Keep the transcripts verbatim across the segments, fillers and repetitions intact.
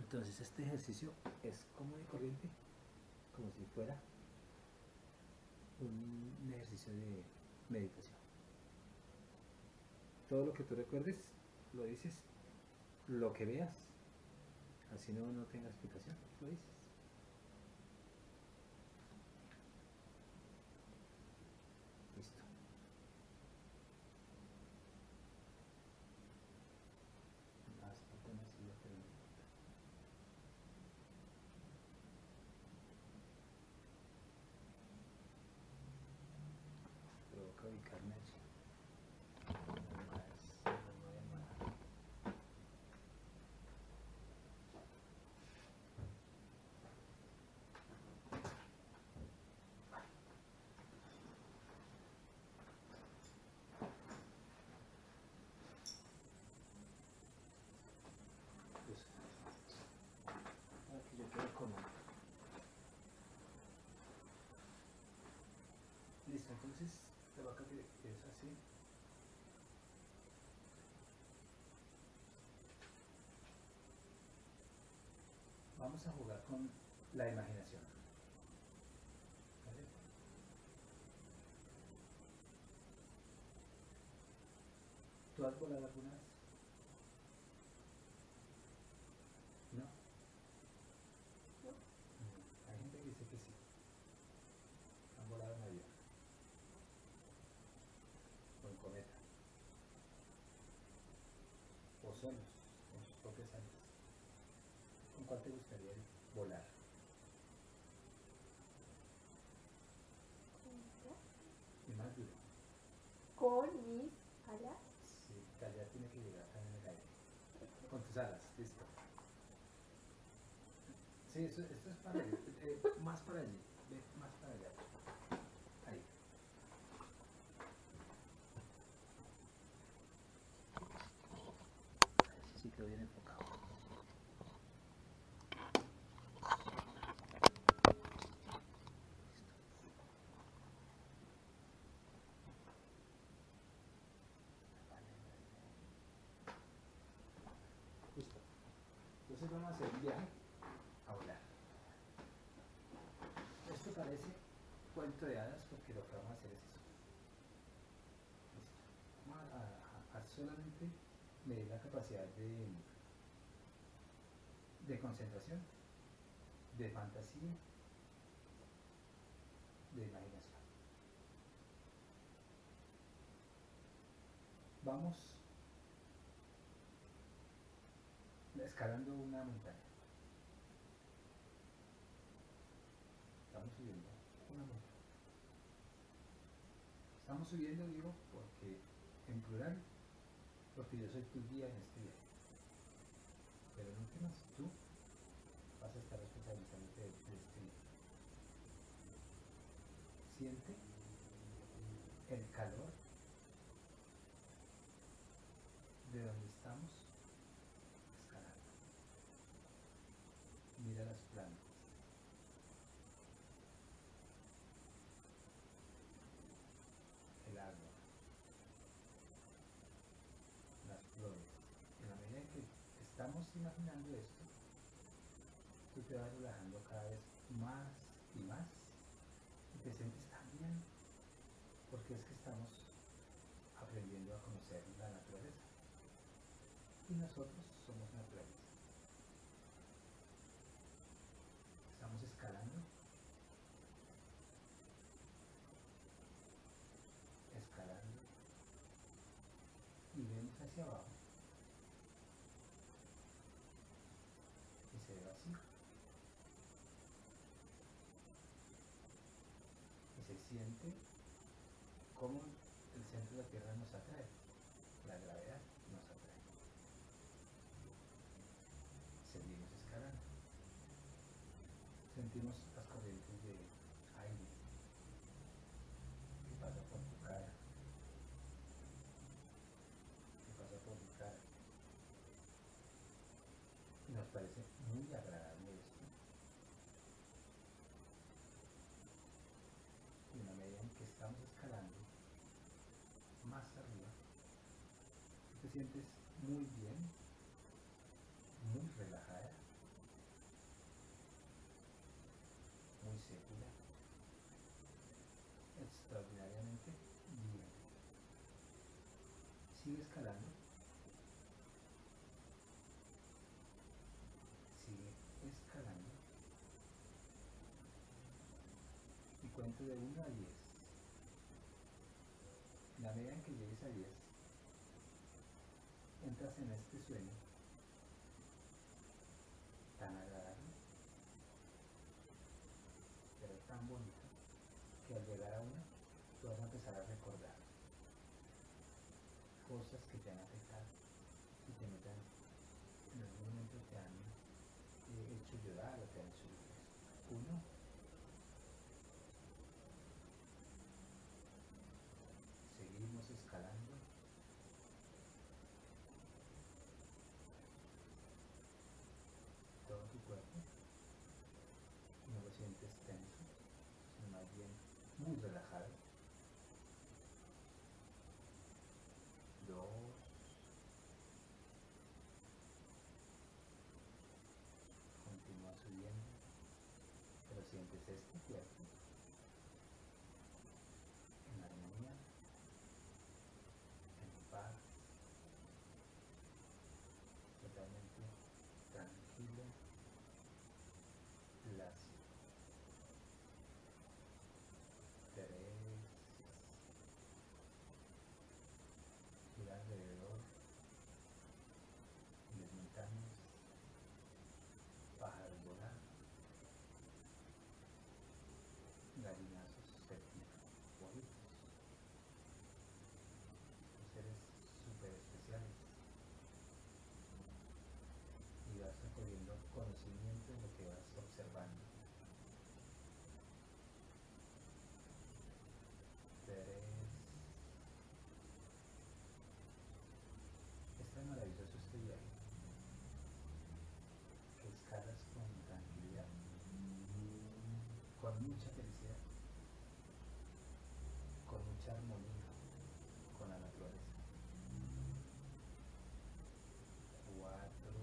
Entonces este ejercicio es común y corriente, como si fuera un ejercicio de meditación. Todo lo que tú recuerdes, lo dices, lo que veas, así no, no tenga explicación, lo dices. Listo. Más falta una silla, pero no importa. Provoca ubicarme allí. No más, no demora. Pues, aquí yo quiero comer. Listo, entonces la vaca que es así. Vamos a jugar con la imaginación. ¿Vale? ¿Tú has volado alguna vez? ¿No? No. Mm, Hay gente que dice que sí. Han volado en avión o en cometa o solos, con sus propias alas. ¿Con cuál te gustaría volar? Y más duro. Con mis alas. Sí, allá tiene que llegar también el aire. Con tus alas, listo. Sí, eso, esto es para allí, eh, más para allí, ve, más para allá. Ahí. Ahí sí quedó bien enfocado. Listo. Entonces vamos a hacer un viaje a volar. Esto parece cuento de hadas porque lo que vamos a hacer es eso. Listo. Vamos a, a- a solamente medir la capacidad de, de concentración, de fantasía, de imaginación. Vamos escalando una montaña. Estamos subiendo una montaña. Estamos subiendo, digo, porque en plural, porque yo soy tu guía en este viaje. Pero en últimas, tú vas a estar responsabilizándote de, de este viaje. Siente el calor de donde estamos escalando. Mira las plantas, el agua, las flores. En la medida en que estamos imaginando esto, tú te vas relajando cada vez más y más y te sientes tan bien porque es que estamos aprendiendo a conocer la naturaleza y nosotros somos naturaleza. Estamos escalando, escalando y vemos hacia abajo y se ve vacío y se siente como el centro de la Tierra nos atrae, la gravedad nos atrae. Seguimos escalando, sentimos las corrientes de aire que pasa por tu cara, que pasa por mi cara y nos parece muy agradable esto. Y en la medida en que estamos escalando más arriba, te sientes muy bien, muy relajada segura, extraordinariamente bien. Sigue escalando, sigue escalando y cuento de uno a diez. En la medida en que llegues a diez, entras en este sueño tan agradable, pero tan bonito, que al llegar a uno, tú vas a empezar a recordar cosas que te han afectado y te metan, en algún momento te han eh, hecho llorar o te han hecho llorar. Uno, seguimos escalando, todo tu cuerpo, no lo sientes tenso, sino más bien muy relajado. Dos, continúa subiendo, pero sientes este cuerpo en armonía, en paz, totalmente tranquilo, plácido. Tres, gira alrededor, ves montañas, pájaros volar, gallinazos cerquita, bonitos, son seres súper especiales, y vas recogiendo conocimiento de lo que vas observando. Tres, es tan maravilloso este viaje que escalas con tranquilidad, con mucha felicidad, con mucha armonía con la naturaleza. Cuatro,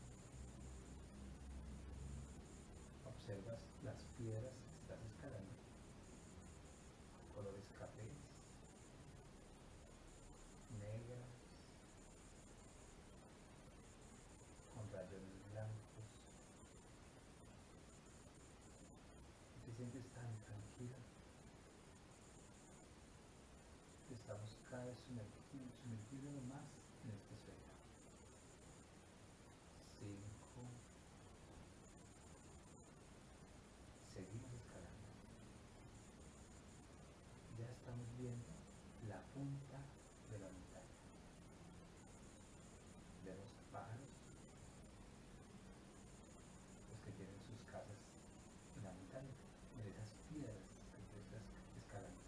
observas las piedras que estás escalando, colores cafés, negras, con rayones blancos, y te sientes tan tranquila que estamos cada vez sumergidos, sumergidos más en este sueño. Cinco, seguimos escalando, ya estamos viendo la punta de la montaña, vemos pájaros, los que tienen sus casas en la montaña, en esas piedras que tú estás escalando.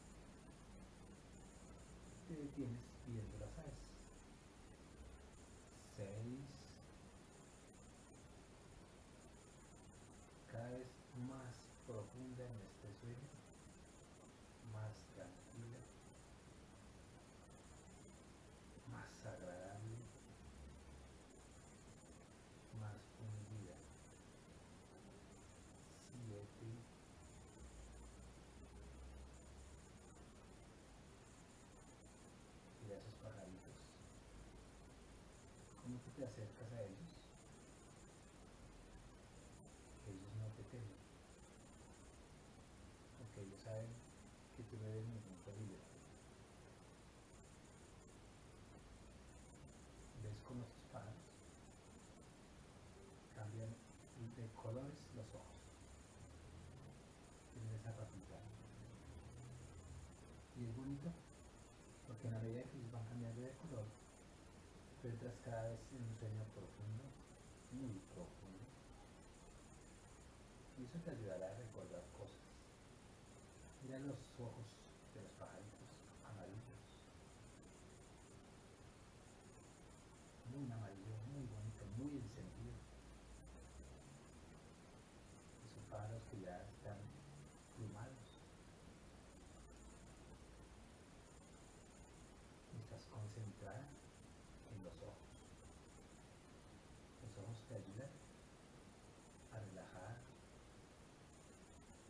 Te detienes viendo las aves. Seis, cada vez más profunda en este sueño, más tranquila, más agradable, más hundida. Siete, mira esos pajaritos, cómo tú te acercas a ellos, ellos no te temen, porque ellos saben que tú no eres ningún peligro. ¿Ves cómo estos pájaros cambian de colores los ojos? Tienen esa facultad. Y es bonito, porque en la medida que ellos van cambiando de color, tú entras cada vez en un sueño profundo, muy profundo, y eso te ayudará a recordar cosas. Mira los ojos de los pajaritos amarillos, muy amarillo, muy bonito, muy encendido. Y son pájaros que ya están plumados. Y estás concentrada en los ojos. Los ojos te ayudan a relajar,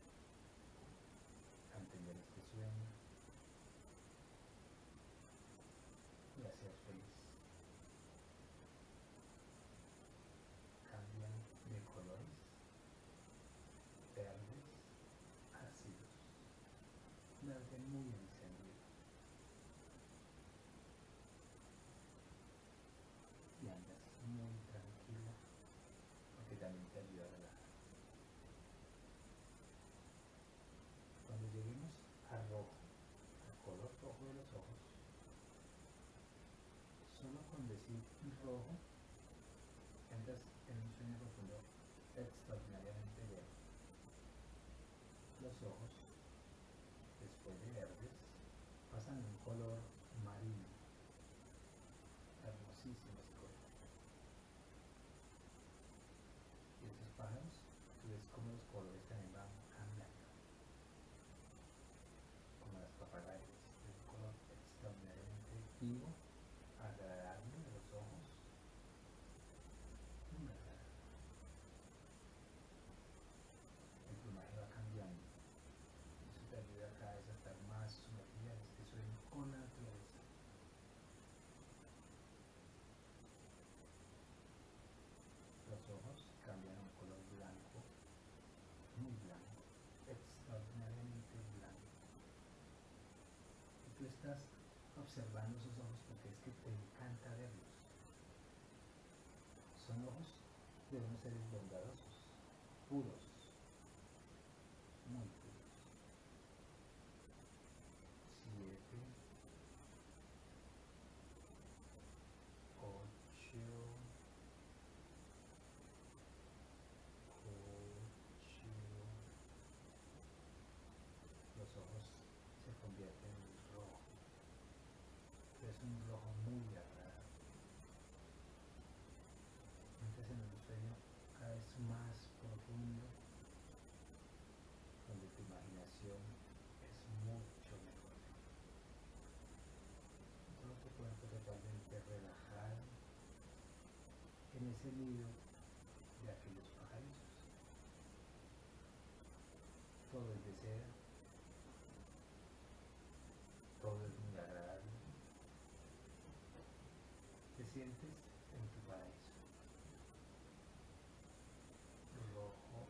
rojo, entras en un sueño profundo extraordinariamente verde. Los ojos, después de verdes, pasan a un color marino, hermosísimo ese color. Y esos pájaros, tú ves cómo los colores también van cambiando, como las papagayas, es un color extraordinariamente vivo, agradable a los ojos, muy agradable. El plumaje va cambiando, eso te ayuda cada vez a estar más sumergida en este sueño con la naturaleza. Los ojos cambian a un color blanco, muy blanco, extraordinariamente blanco. Y tú estás observando esos ojos porque es que te encanta verlos. Son ojos de unos seres bondadosos, puros, muy puros. Siete, ocho, ocho. Los ojos se convierten en rojo. Es un rojo muy agradable. Entras en un sueño cada vez más profundo, donde tu imaginación es mucho mejor. Todo tu cuerpo totalmente relajado en ese nido de aquellos pajaritos. Todo es de seda, todo es muy agradable. Te sientes en tu paraíso. Rojo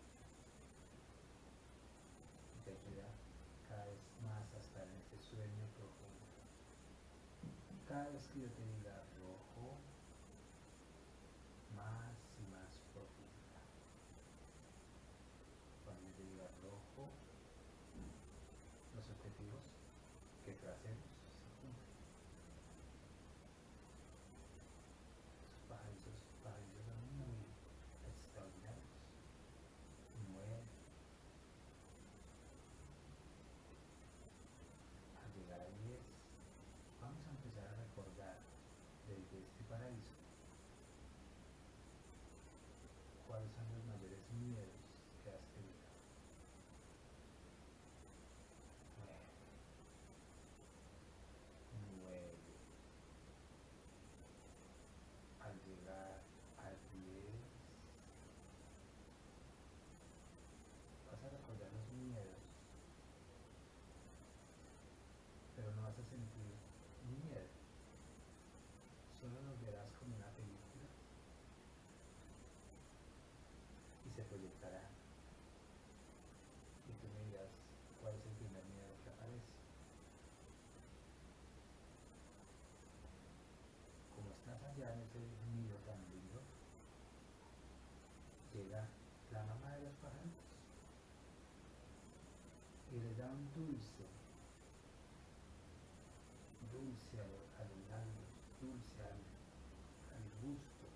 te ayuda cada vez más a estar en ese sueño profundo. Cada vez que yo te diga rojo, más y más profunda. Cuando yo te diga rojo, los objetivos que tracemos se cumplen. Esos pajaritos, pajaritos son muy extraordinarios. Nueve, al llegar a diez, vamos a empezar a recordar desde este paraíso cuáles son los mayores miedos que has tenido. Nueve, nueve. Al llegar al diez, vas a recordar los miedos, pero no vas a sentir miedo, solo los verás como una película y se proyectará. Y tú me dirás cuál es el primer miedo que aparece. Como estás allá en ese nido tan lindo, llega la mamá de los pajaritos y les da un dulce, dulce a, lo- a los labios, dulce al, al gusto.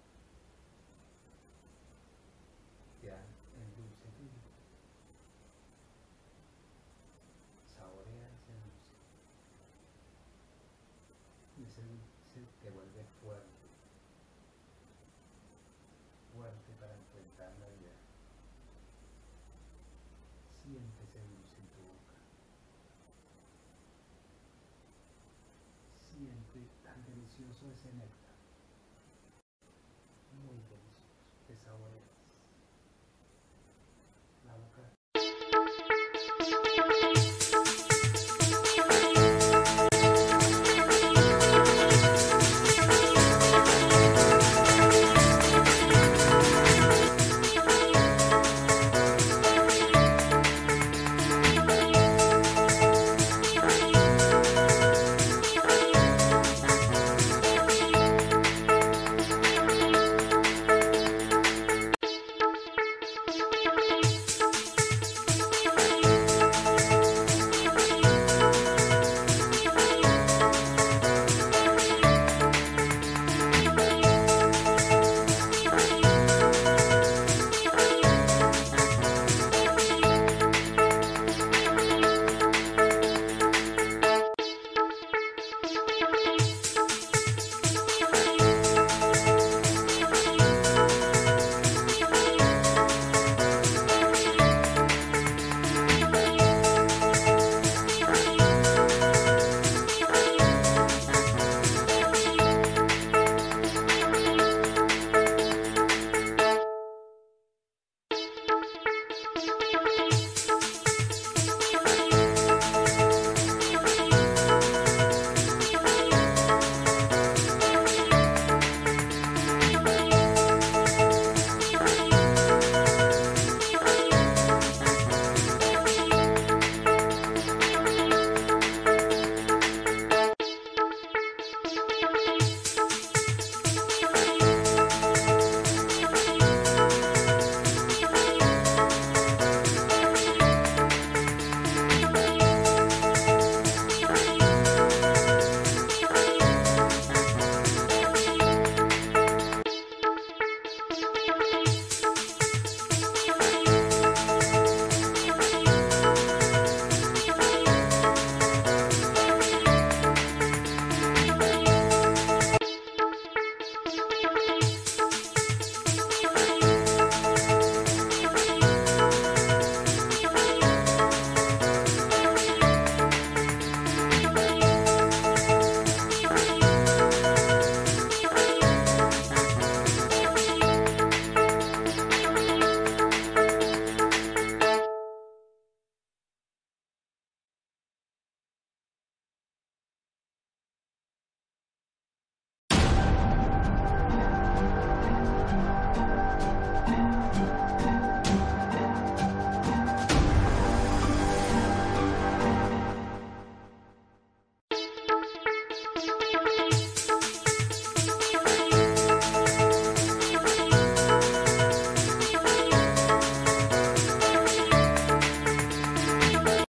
Te dan el dulce tuyo, saborea ese dulce y ese dulce te vuelve fuerte, fuerte para enfrentar la vida. Siente ese dulce en tu boca, siente tan delicioso ese néctar, muy delicioso, te saborea.